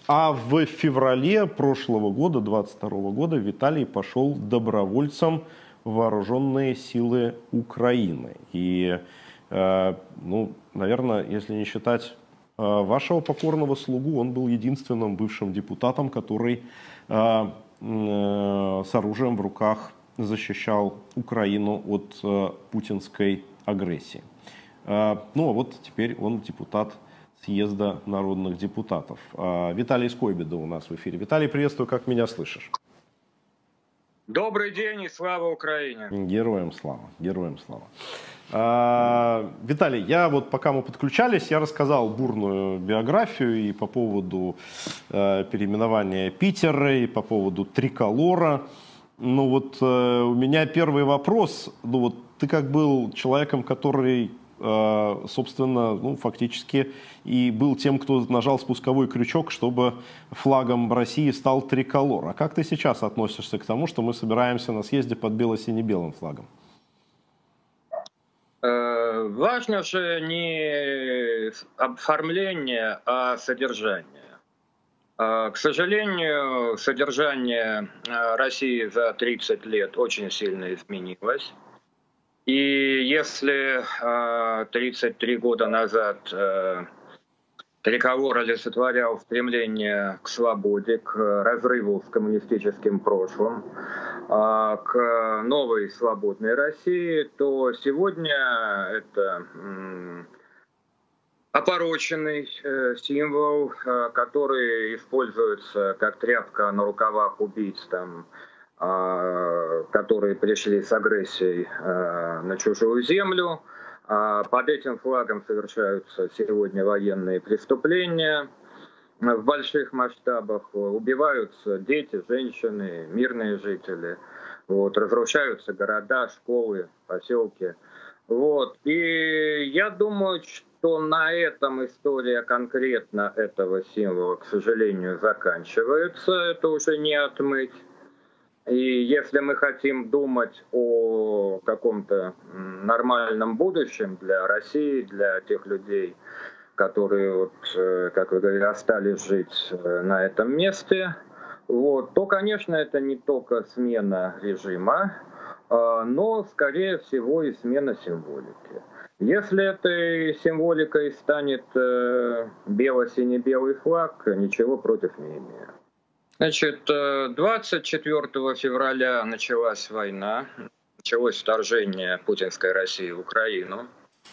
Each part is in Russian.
А в феврале прошлого года, 22 года, Виталий пошел добровольцем в вооруженные силы Украины. И, ну, наверное, если не считать вашего покорного слугу, он был единственным бывшим депутатом, который с оружием в руках защищал Украину от путинской агрессии. Ну, а вот теперь он депутат съезда народных депутатов. Виталий Скойбеда у нас в эфире. Виталий, приветствую, как меня слышишь? Добрый день и слава Украине. Героям слава, героям слава. Виталий, я вот пока мы подключались, я рассказал бурную биографию и по поводу переименования Питера, и по поводу триколора. Ну вот у меня первый вопрос. Ну вот ты как был человеком, который, собственно, ну, фактически и был тем, кто нажал спусковой крючок, чтобы флагом России стал триколор. А как ты сейчас относишься к тому, что мы собираемся на съезде под бело-сине-белым флагом? Важно же не оформление, а содержание. К сожалению, содержание России за 30 лет очень сильно изменилось. И если 33 года назад триколор олицетворял стремление к свободе, к разрыву с коммунистическим прошлым, к новой свободной России, то сегодня это опороченный символ, который используется как тряпка на рукавах убийц, там, которые пришли с агрессией на чужую землю. Под этим флагом совершаются сегодня военные преступления в больших масштабах. Убиваются дети, женщины, мирные жители. Вот, разрушаются города, школы, поселки. Вот. И я думаю, что на этом история конкретно этого символа, к сожалению, заканчивается. Это уже не отмыть. И если мы хотим думать о каком-то нормальном будущем для России, для тех людей, которые, вот, как вы говорите, остались жить на этом месте, вот, то, конечно, это не только смена режима, но, скорее всего, и смена символики. Если этой символикой станет бело-сине-белый флаг, ничего против не имею. Значит, 24 февраля началась война, началось вторжение путинской России в Украину.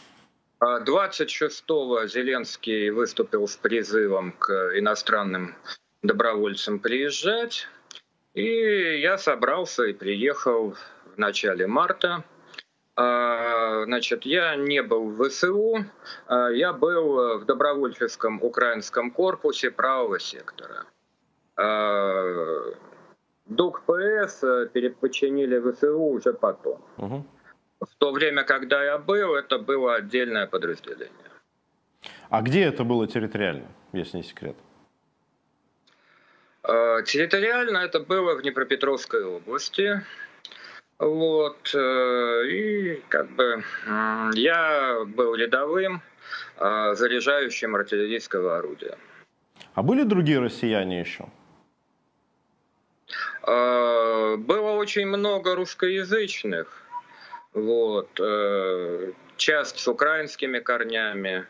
26-го Зеленский выступил с призывом к иностранным добровольцам приезжать. И я собрался и приехал в начале марта. Значит, я не был в ВСУ, я был в добровольческом украинском корпусе правого сектора. ДУК-ПС переподчинили ВСУ уже потом. В то время, когда я был, это было отдельное подразделение. А где это было территориально, если не секрет? Территориально это было в Днепропетровской области. Вот. И как бы я был рядовым, заряжающим артиллерийского орудия. А были другие россияне еще? Было очень много русскоязычных, вот, часть с украинскими корнями,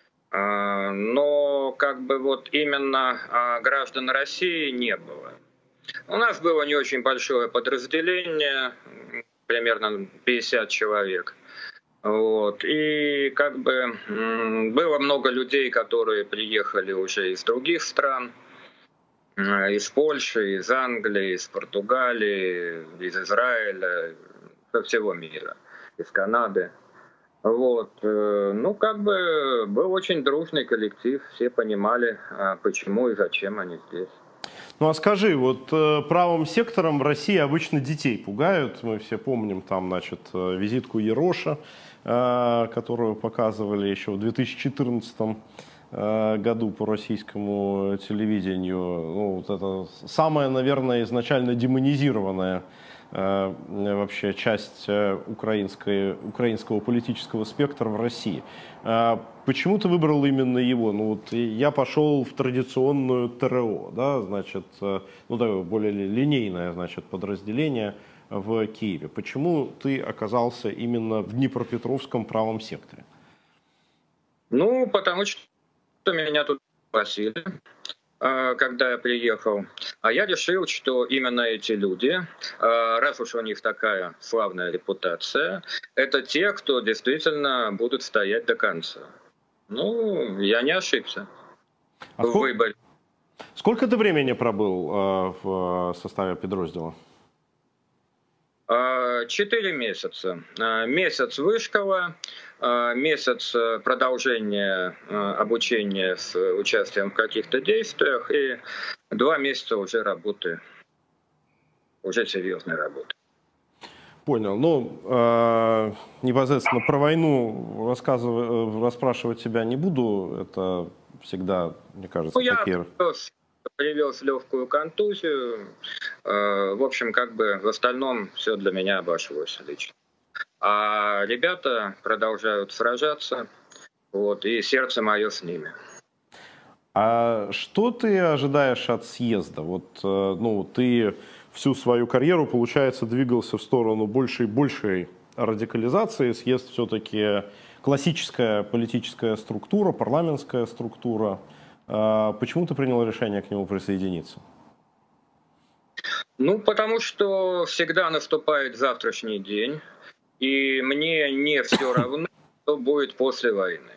но как бы вот именно граждан России не было. У нас было не очень большое подразделение, примерно 50 человек. Вот. И как бы было много людей, которые приехали уже из других стран, из Польши, из Англии, из Португалии, из Израиля, со всего мира, из Канады. Вот. Ну, как бы был очень дружный коллектив, все понимали, почему и зачем они здесь. Ну а скажи, вот правым сектором в России обычно детей пугают. Мы все помним там, значит, визитку Ероша, которую показывали еще в 2014 году по российскому телевидению. Ну, вот это самое, наверное, изначально демонизированное вообще часть украинского политического спектра в России. Почему ты выбрал именно его? Ну вот я пошел в традиционную ТРО, да, значит, ну такое более линейное, значит, подразделение в Киеве. Почему ты оказался именно в Днепропетровском правом секторе? Ну, потому что меня тут просили, когда я приехал. А я решил, что именно эти люди, раз уж у них такая славная репутация, это те, кто действительно будут стоять до конца. Ну, я не ошибся А в выборе. сколько ты времени пробыл в составе подроздела? 4 месяца. Месяц вышкола, месяц продолжения обучения с участием в каких-то действиях и 2 месяца уже работы, уже серьезной работы. Понял. Ну, непосредственно про войну расспрашивать тебя не буду. Это всегда, мне кажется, Ну, я такие... привез легкую контузию. В общем, как бы в остальном все для меня обошлось лично. А ребята продолжают сражаться, вот, и сердце мое с ними. А что ты ожидаешь от съезда? Вот, ну, ты всю свою карьеру, получается, двигался в сторону большей и большей радикализации. Съезд все-таки классическая политическая структура, парламентская структура. Почему ты принял решение к нему присоединиться? Ну, потому что всегда наступает завтрашний день, и мне не все равно, что будет после войны.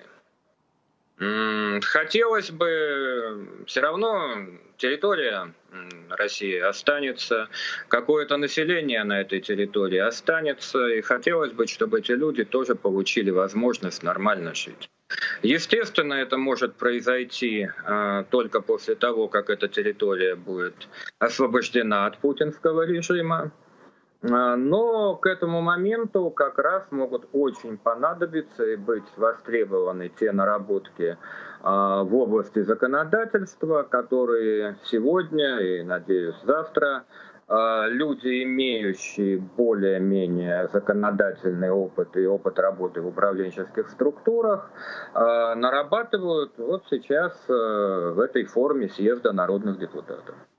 Хотелось бы, все равно территория России останется, какое-то население на этой территории останется, и хотелось бы, чтобы эти люди тоже получили возможность нормально жить. Естественно, это может произойти только после того, как эта территория будет освобождена от путинского режима. Но к этому моменту как раз могут очень понадобиться и быть востребованы те наработки в области законодательства, которые сегодня и, надеюсь, завтра люди, имеющие более-менее законодательный опыт и опыт работы в управленческих структурах, нарабатывают вот сейчас в этой форме съезда народных депутатов.